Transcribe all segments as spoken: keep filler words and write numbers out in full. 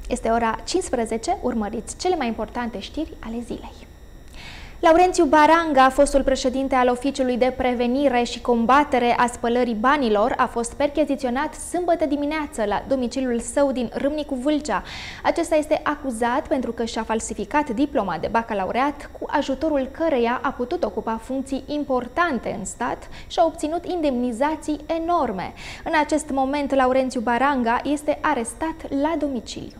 Este ora cincisprezece, urmăriți cele mai importante știri ale zilei. Laurențiu Baranga, fostul președinte al Oficiului de Prevenire și Combatere a Spălării Banilor, a fost percheziționat sâmbătă dimineață la domiciliul său din Râmnicu Vâlcea. Acesta este acuzat pentru că și-a falsificat diploma de bacalaureat, cu ajutorul căreia a putut ocupa funcții importante în stat și a obținut indemnizații enorme. În acest moment, Laurențiu Baranga este arestat la domiciliu.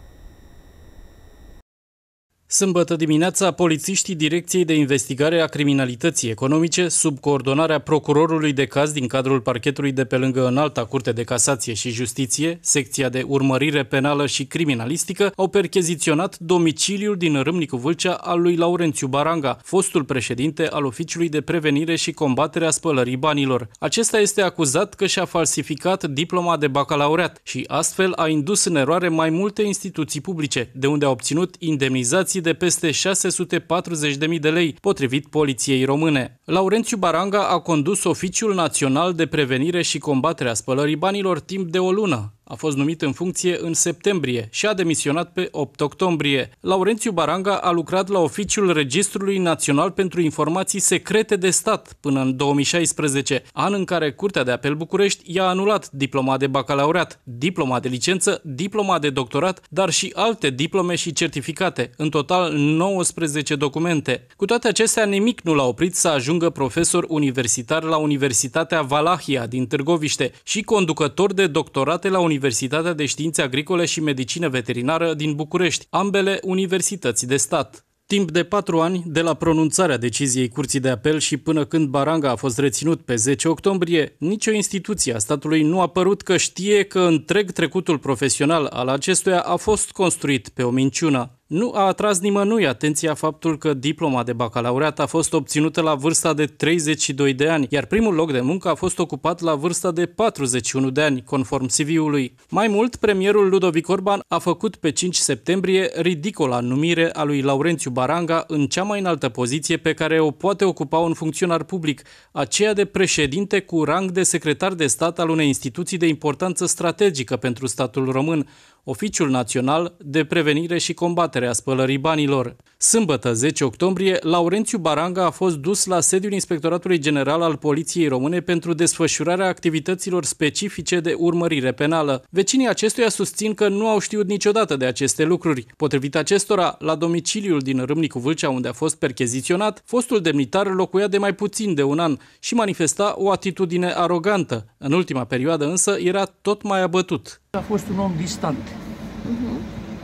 Sâmbătă dimineața, polițiștii Direcției de Investigare a Criminalității Economice, sub coordonarea procurorului de caz din cadrul parchetului de pe lângă Înalta Curte de Casație și Justiție, secția de urmărire penală și criminalistică, au percheziționat domiciliul din Râmnicu Vâlcea al lui Laurențiu Baranga, fostul președinte al Oficiului de Prevenire și Combatere a Spălării Banilor. Acesta este acuzat că și-a falsificat diploma de bacalaureat și astfel a indus în eroare mai multe instituții publice, de unde a obținut indemnizații de peste șase sute patruzeci de mii de lei, potrivit Poliției Române. Laurențiu Baranga a condus Oficiul Național de Prevenire și Combatere a Spălării Banilor timp de o lună. A fost numit în funcție în septembrie și a demisionat pe opt octombrie. Laurențiu Baranga a lucrat la Oficiul Registrului Național pentru Informații Secrete de Stat până în două mii șaisprezece, an în care Curtea de Apel București i-a anulat diploma de bacalaureat, diploma de licență, diploma de doctorat, dar și alte diplome și certificate, în total nouăsprezece documente. Cu toate acestea, nimic nu l-a oprit să ajungă profesor universitar la Universitatea Valahia din Târgoviște și conducător de doctorate la Universitatea Universitatea de Științe Agricole și Medicină Veterinară din București, ambele universități de stat. Timp de patru ani, de la pronunțarea deciziei Curții de Apel și până când Baranga a fost reținut pe zece octombrie, nicio instituție a statului nu a părut că știe că întreg trecutul profesional al acestuia a fost construit pe o minciună. Nu a atras nimănui atenția faptul că diploma de bacalaureat a fost obținută la vârsta de treizeci și doi de ani, iar primul loc de muncă a fost ocupat la vârsta de patruzeci și unu de ani, conform C V-ului. Mai mult, premierul Ludovic Orban a făcut pe cinci septembrie ridicola numire a lui Laurențiu Baranga în cea mai înaltă poziție pe care o poate ocupa un funcționar public, aceea de președinte cu rang de secretar de stat al unei instituții de importanță strategică pentru statul român, Oficiul Național de Prevenire și Combatere a Spălării Banilor. Sâmbătă, zece octombrie, Laurențiu Baranga a fost dus la sediul Inspectoratului General al Poliției Române pentru desfășurarea activităților specifice de urmărire penală. Vecinii acestuia susțin că nu au știut niciodată de aceste lucruri. Potrivit acestora, la domiciliul din Râmnicu Vâlcea, unde a fost percheziționat, fostul demnitar locuia de mai puțin de un an și manifesta o atitudine arogantă. În ultima perioadă însă era tot mai abătut. A fost un om distant. Uh-huh.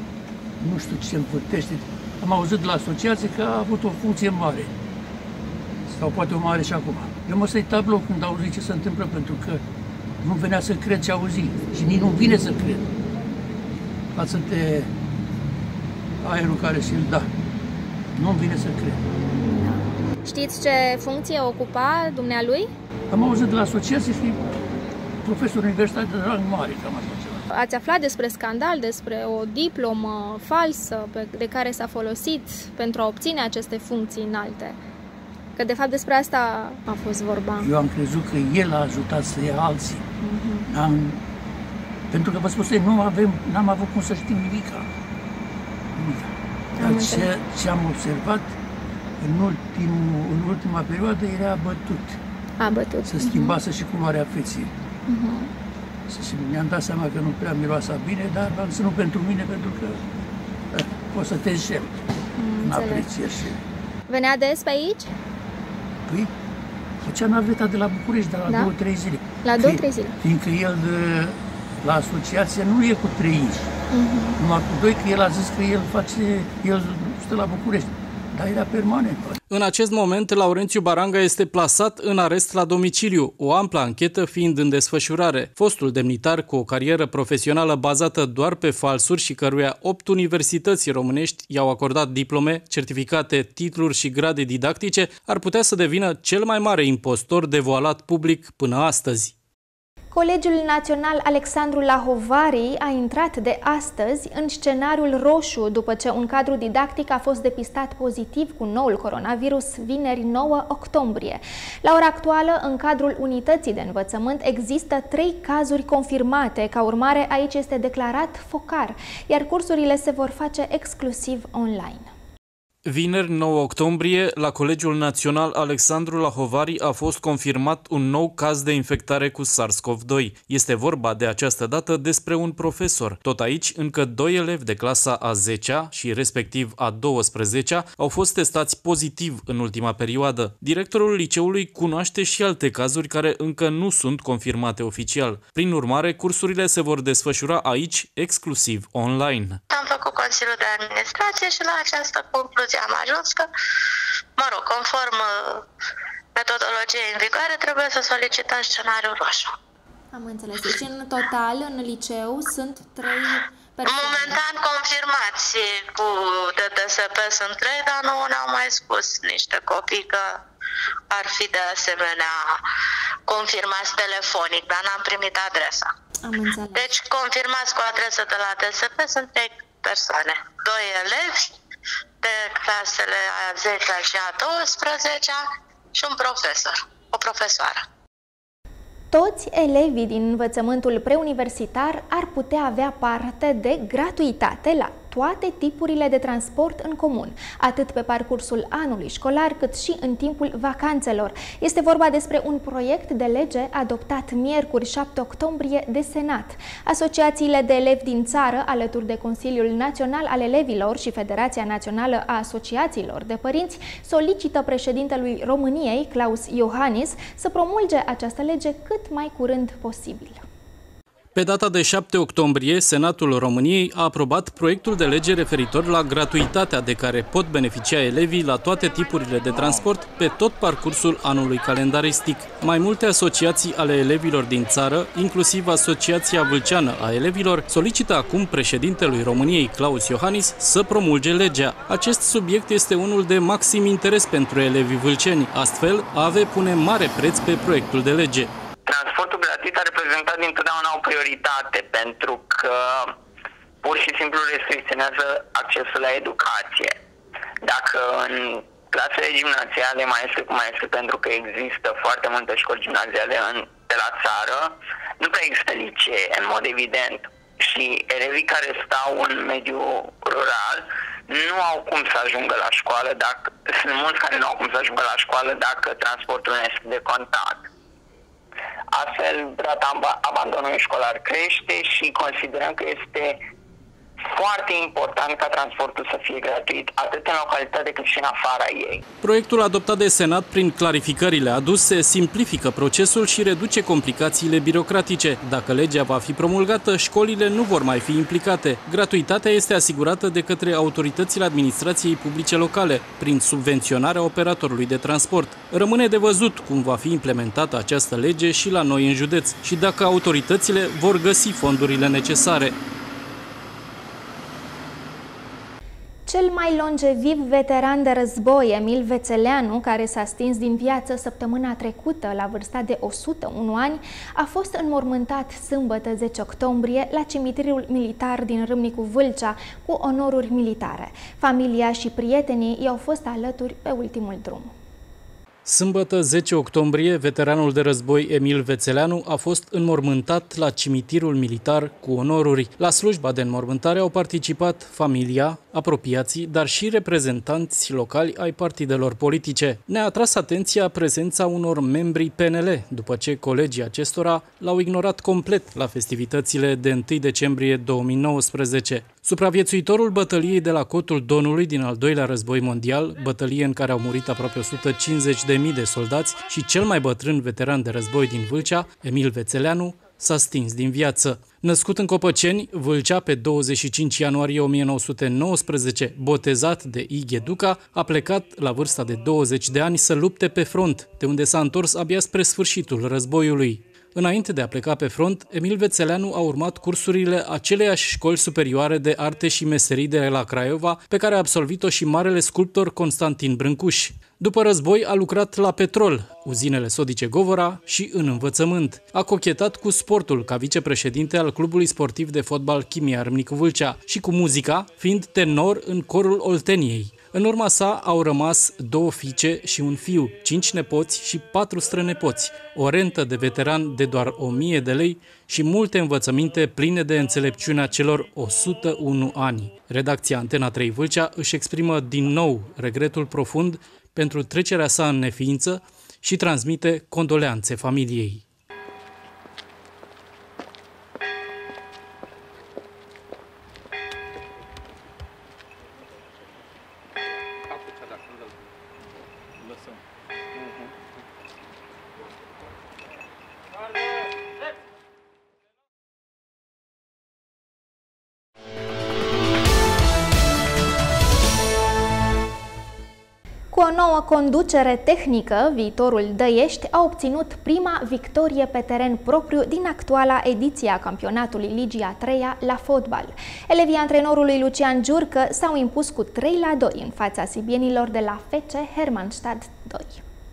Nu știu ce se învârtește. Am auzit de la asociație că a avut o funcție mare. Sau poate o mare și acum. Eu mă stăi tablou când auzi ce se întâmplă, pentru că nu venea să cred ce auzi. Și nici nu vine să cred. Față de aerul care și-l da. Nu vine să cred. Știți ce funcție ocupa dumnealui? Am auzit de la asociație și profesor universitar de rang mare, cam așa. Ați aflat despre scandal, despre o diplomă falsă pe, de care s-a folosit pentru a obține aceste funcții înalte? Că de fapt despre asta a fost vorba. Eu am crezut că el a ajutat să ia alții. Uh-huh. Am, pentru că vă spun, nu avem, n-am avut cum să știm nimica. nimica. Dar ce, ce am observat în, ultimul, în ultima perioadă era bătut. A bătut. Se schimbase uh-huh. și culoarea feței. Uh-huh. Și mi-am dat seama că nu prea miroasa bine, dar am să nu pentru mine, pentru că eh, poți să te înșel în apreciere. Venea des pe aici? Păi, făcea naveta de la București, de la da? două, trei zile. La două, trei zile? Fiindcă el de, la asociație nu e cu trei inși, uh-huh. numai cu doi, că el a zis că el face, el stă la București. Dar era permanent. În acest moment, Laurențiu Baranga este plasat în arest la domiciliu, o amplă anchetă fiind în desfășurare. Fostul demnitar cu o carieră profesională bazată doar pe falsuri și căruia opt universități românești i-au acordat diplome, certificate, titluri și grade didactice, ar putea să devină cel mai mare impostor devoalat public până astăzi. Colegiul Național Alexandru Lahovari a intrat de astăzi în scenariul roșu după ce un cadru didactic a fost depistat pozitiv cu noul coronavirus vineri nouă octombrie. La ora actuală, în cadrul unității de învățământ există trei cazuri confirmate. Ca urmare, aici este declarat focar, iar cursurile se vor face exclusiv online. Vineri nouă octombrie, la Colegiul Național Alexandru Lahovari a fost confirmat un nou caz de infectare cu SARS-CoV doi. Este vorba de această dată despre un profesor. Tot aici, încă doi elevi de clasa a zecea și respectiv a douăsprezecea au fost testați pozitiv în ultima perioadă. Directorul liceului cunoaște și alte cazuri care încă nu sunt confirmate oficial. Prin urmare, cursurile se vor desfășura aici exclusiv online. Am făcut Consiliul de Administrație și la această concluzie am ajuns că, mă rog, conform metodologiei în vigoare, trebuie să solicităm scenariul roșu. Am înțeles. Deci, în total, în liceu sunt trei persoane. Momentan confirmați cu D T S P sunt trei, dar nu ne-au mai spus niște copii că ar fi de asemenea confirmați telefonic, dar n-am primit adresa. Am înțeles. Deci, confirmați cu adresă de la D S P sunt trei persoane. Doi elevi de clasele a zecea și a douăsprezecea și un profesor, o profesoară. Toți elevii din învățământul preuniversitar ar putea avea parte de gratuitate la toate tipurile de transport în comun, atât pe parcursul anului școlar, cât și în timpul vacanțelor. Este vorba despre un proiect de lege adoptat miercuri șapte octombrie de Senat. Asociațiile de elevi din țară, alături de Consiliul Național al Elevilor și Federația Națională a Asociațiilor de Părinți, solicită președintelui României, Klaus Iohannis, să promulge această lege cât mai curând posibil. Pe data de șapte octombrie, Senatul României a aprobat proiectul de lege referitor la gratuitatea de care pot beneficia elevii la toate tipurile de transport pe tot parcursul anului calendaristic. Mai multe asociații ale elevilor din țară, inclusiv Asociația Vâlceană a Elevilor, solicită acum președintelui României, Klaus Iohannis, să promulge legea. Acest subiect este unul de maxim interes pentru elevii vâlceni, astfel A V E pune mare preț pe proiectul de lege. Transportul gratuit a reprezentat dintotdeauna o prioritate pentru că pur și simplu restricționează accesul la educație. Dacă în clasele gimnaziale mai este cum mai este, pentru că există foarte multe școli gimnaziale în, de la țară, nu prea există licee, în mod evident. Și elevii care stau în mediul rural nu au cum să ajungă la școală, dacă, sunt mulți care nu au cum să ajungă la școală dacă transportul nu este de contact. Astfel, rata abandonului școlar crește și considerăm că este foarte important ca transportul să fie gratuit, atât în localitate cât și în afara ei. Proiectul adoptat de Senat, prin clarificările aduse, simplifică procesul și reduce complicațiile birocratice. Dacă legea va fi promulgată, școlile nu vor mai fi implicate. Gratuitatea este asigurată de către autoritățile administrației publice locale, prin subvenționarea operatorului de transport. Rămâne de văzut cum va fi implementată această lege și la noi în județ și dacă autoritățile vor găsi fondurile necesare. Cel mai longeviv veteran de război, Emil Vețeleanu, care s-a stins din viață săptămâna trecută la vârsta de o sută unu ani, a fost înmormântat sâmbătă zece octombrie la cimitirul militar din Râmnicu Vâlcea cu onoruri militare. Familia și prietenii i-au fost alături pe ultimul drum. Sâmbătă zece octombrie, veteranul de război Emil Vețeleanu a fost înmormântat la cimitirul militar cu onoruri. La slujba de înmormântare au participat familia, apropiații, dar și reprezentanți locali ai partidelor politice. Ne-a atras atenția prezența unor membri P N L, după ce colegii acestora l-au ignorat complet la festivitățile de întâi decembrie două mii nouăsprezece. Supraviețuitorul bătăliei de la Cotul Donului din al doilea război mondial, bătălie în care au murit aproape o sută cincizeci de mii de soldați, și cel mai bătrân veteran de război din Vâlcea, Emil Vețeleanu, s-a stins din viață. Născut în Copăceni, Vâlcea, pe douăzeci și cinci ianuarie o mie nouă sute nouăsprezece, botezat de Ighe Duca, a plecat la vârsta de douăzeci de ani să lupte pe front, de unde s-a întors abia spre sfârșitul războiului. Înainte de a pleca pe front, Emil Vețeleanu a urmat cursurile aceleiași școli superioare de arte și meserii de la Craiova, pe care a absolvit-o și marele sculptor Constantin Brâncuș. După război a lucrat la petrol, uzinele sodice Govora și în învățământ. A cochetat cu sportul ca vicepreședinte al clubului sportiv de fotbal Chimia Râmnicu Vâlcea și cu muzica, fiind tenor în corul Olteniei. În urma sa au rămas două fiice și un fiu, cinci nepoți și patru strănepoți, o rentă de veteran de doar o mie de lei și multe învățăminte pline de înțelepciunea celor o sută unu ani. Redacția Antena trei Vâlcea își exprimă din nou regretul profund pentru trecerea sa în neființă și transmite condoleanțe familiei. Cu o nouă conducere tehnică, viitorul Dăiești a obținut prima victorie pe teren propriu din actuala ediție a campionatului Ligii a treia la fotbal. Elevii antrenorului Lucian Giurcă s-au impus cu trei la doi în fața sibienilor de la F C Hermannstadt doi.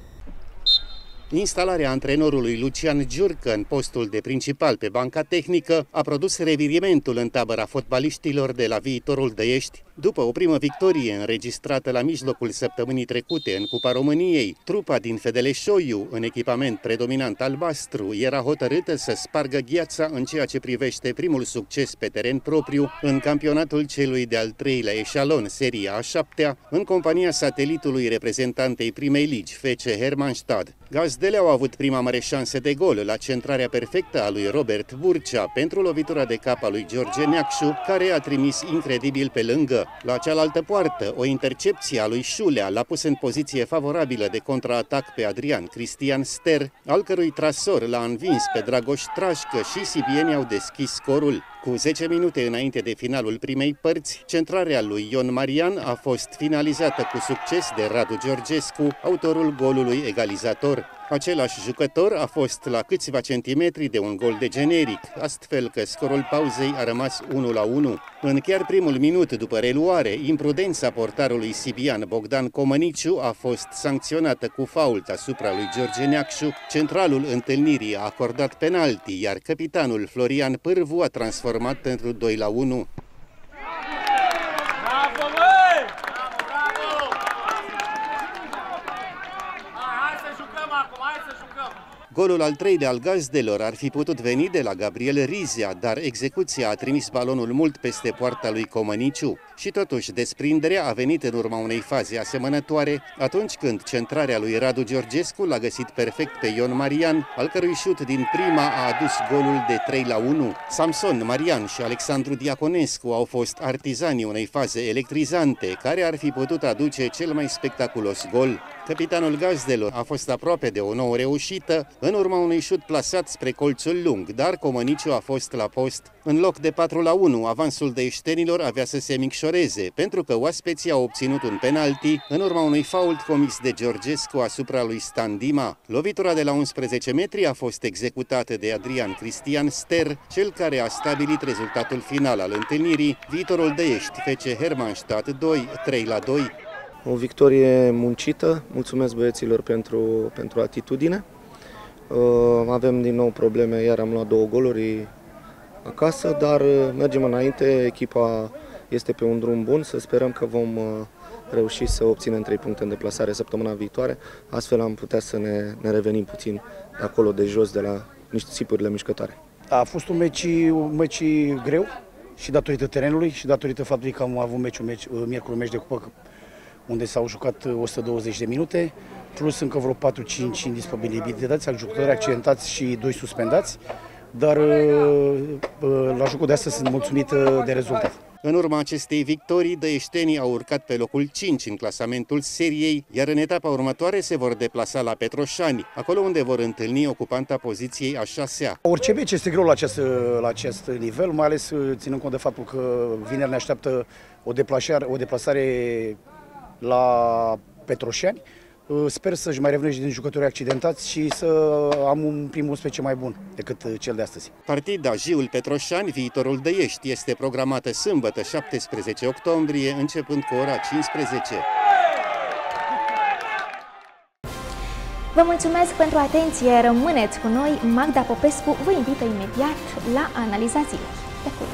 Instalarea antrenorului Lucian Giurcă în postul de principal pe banca tehnică a produs revirimentul în tabăra fotbaliștilor de la viitorul Dăiești. După o primă victorie înregistrată la mijlocul săptămânii trecute în Cupa României, trupa din Fedeleșoiu, în echipament predominant albastru, era hotărâtă să spargă gheața în ceea ce privește primul succes pe teren propriu în campionatul celui de-al treilea eșalon, seria a șaptea, în compania satelitului reprezentantei primei ligi, F C Hermannstadt. Gazdele au avut prima mare șansă de gol la centrarea perfectă a lui Robert Burcea pentru lovitura de cap a lui George Neacșu, care a trimis incredibil pe lângă. La cealaltă poartă, o intercepție a lui Șulea l-a pus în poziție favorabilă de contraatac pe Adrian Cristian Ster, al cărui trasor l-a învins pe Dragoș Trașcă și sibienii au deschis scorul. Cu zece minute înainte de finalul primei părți, centrarea lui Ion Marian a fost finalizată cu succes de Radu Georgescu, autorul golului egalizator. Același jucător a fost la câțiva centimetri de un gol de generic, astfel că scorul pauzei a rămas unu la unu. În chiar primul minut după reluare, imprudența portarului sibian Bogdan Comăniciu a fost sancționată cu fault asupra lui George Neacșu. Centralul întâlnirii a acordat penalti, iar capitanul Florian Pârvu a transformat pentru doi la unu. Golul al treilea al gazdelor ar fi putut veni de la Gabriel Rizea, dar execuția a trimis balonul mult peste poarta lui Comăniciu. Și totuși, desprinderea a venit în urma unei faze asemănătoare, atunci când centrarea lui Radu Georgescu l-a găsit perfect pe Ion Marian, al cărui șut din prima a adus golul de trei la unu. Samson Marian și Alexandru Diaconescu au fost artizanii unei faze electrizante, care ar fi putut aduce cel mai spectaculos gol. Capitanul gazdelor a fost aproape de o nouă reușită, în urma unui șut plasat spre colțul lung, dar Comăniciu a fost la post. În loc de patru la unu, avansul dăieștenilor avea să se micșoreze, pentru că oaspeții au obținut un penalti în urma unui fault comis de Georgescu asupra lui Stan Dima. Lovitura de la unsprezece metri a fost executată de Adrian Cristian Ster, cel care a stabilit rezultatul final al întâlnirii, viitorul Dăiești F C Hermannstadt doi, trei la doi. O victorie muncită, mulțumesc băieților pentru, pentru atitudine. Avem din nou probleme, iar am luat două goluri acasă, dar mergem înainte, echipa este pe un drum bun, să sperăm că vom reuși să obținem trei puncte în deplasare săptămâna viitoare, astfel am putea să ne, ne revenim puțin de acolo de jos, de la niște țipurile mișcătoare. A fost un meci, un meci greu și datorită terenului și datorită faptului că am avut meciul, meci, miercuri un meci de cupă unde s-au jucat o sută douăzeci de minute, plus încă vreo patru cinci indisponibilități al jucători accidentați și doi suspendați, dar la jocul de astăzi sunt mulțumit de rezultat. În urma acestei victorii, dăieștenii au urcat pe locul cinci în clasamentul seriei, iar în etapa următoare se vor deplasa la Petroșani, acolo unde vor întâlni ocupanta poziției a șasea. Orice meci este greu la acest, la acest nivel, mai ales ținând cont de faptul că vineri ne așteaptă o deplasare, o deplasare la Petroșani. Sper să-și mai revenește din jucători accidentați și să am un prim unsprezece mai bun decât cel de astăzi. Partida Jiul Petroșani, Viitorul Dăiești, este programată sâmbătă, șaptesprezece octombrie, începând cu ora cincisprezece. Vă mulțumesc pentru atenție, rămâneți cu noi, Magda Popescu vă invită imediat la analiza zilei. De curând!